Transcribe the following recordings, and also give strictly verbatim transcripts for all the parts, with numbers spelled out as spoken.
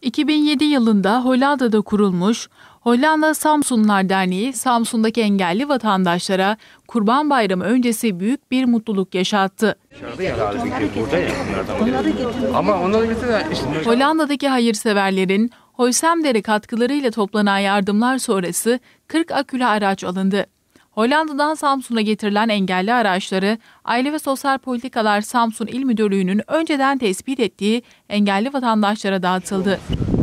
iki bin yedi yılında Hollanda'da kurulmuş Hollanda Samsunlular Derneği, Samsun'daki engelli vatandaşlara Kurban Bayramı öncesi büyük bir mutluluk yaşattı. Hollanda'daki hayırseverlerin Holsemder'e katkılarıyla toplanan yardımlar sonrası kırk akülü araç alındı. Hollanda'dan Samsun'a getirilen engelli araçları Aile ve Sosyal Politikalar Samsun İl Müdürlüğü'nün önceden tespit ettiği engelli vatandaşlara dağıtıldı.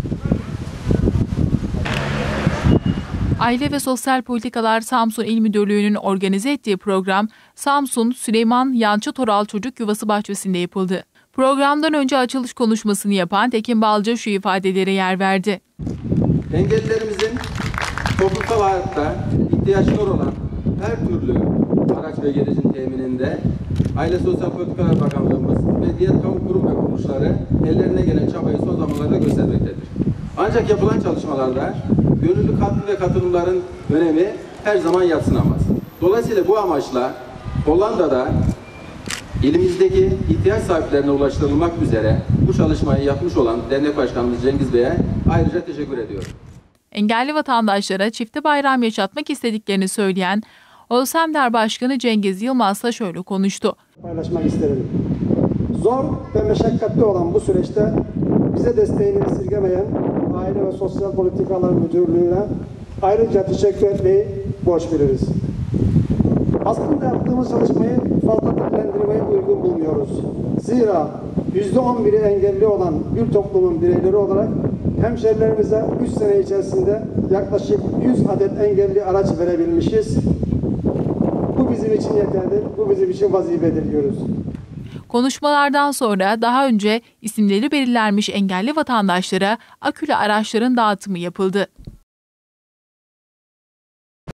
Aile ve Sosyal Politikalar Samsun İl Müdürlüğü'nün organize ettiği program Samsun Süleyman Yancı Toral Çocuk Yuvası bahçesinde yapıldı. Programdan önce açılış konuşmasını yapan Tekin Balcı şu ifadelere yer verdi. Engellilerimizin toplumsal hayatta ihtiyaçları olan her türlü araç ve gerecin temininde Aile Sosyal Politikalar Bakanlığımız ve diğer kamu kurum ve kuruluşları ellerine gelen çabayı son zamanlarda göstermektedir. Ancak yapılan çalışmalarda gönüllü katkı ve katılımların önemi her zaman yadsınamaz. Dolayısıyla bu amaçla Hollanda'da ilimizdeki ihtiyaç sahiplerine ulaştırılmak üzere bu çalışmayı yapmış olan Dernek Başkanımız Cengiz Bey'e ayrıca teşekkür ediyorum. Engelli vatandaşlara çifte bayram yaşatmak istediklerini söyleyen Holsemder Başkanı Cengiz Yılmaz da şöyle konuştu. Paylaşmak isterim. Zor ve meşakkatli olan bu süreçte bize desteğini esirgemeyen Aile ve Sosyal Politikalar Müdürlüğü'ne ayrıca teşekkür etmeyi borç biliriz. Aslında yaptığımız çalışmayı fazla dillendirmeye uygun bulmuyoruz. Zira yüzde on biri engelli olan bir toplumun bireyleri olarak hemşerilerimize üç sene içerisinde yaklaşık yüz adet engelli araç verebilmişiz. Bu bizim için yeterli, bu bizim için vazife diyoruz. Konuşmalardan sonra daha önce isimleri belirlenmiş engelli vatandaşlara akülü araçların dağıtımı yapıldı.